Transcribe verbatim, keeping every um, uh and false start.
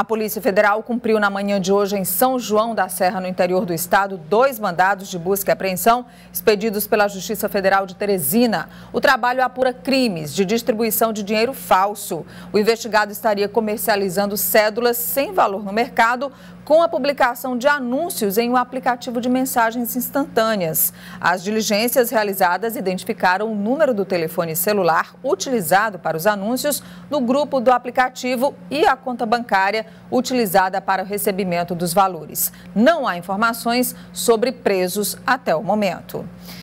A Polícia Federal cumpriu na manhã de hoje em São João da Serra, no interior do estado, dois mandados de busca e apreensão expedidos pela Justiça Federal de Teresina. O trabalho apura crimes de distribuição de dinheiro falso. O investigado estaria comercializando cédulas sem valor no mercado com a publicação de anúncios em um aplicativo de mensagens instantâneas. As diligências realizadas identificaram o número do telefone celular utilizado para os anúncios no grupo do aplicativo e a conta bancária utilizada para o recebimento dos valores. Não há informações sobre presos até o momento.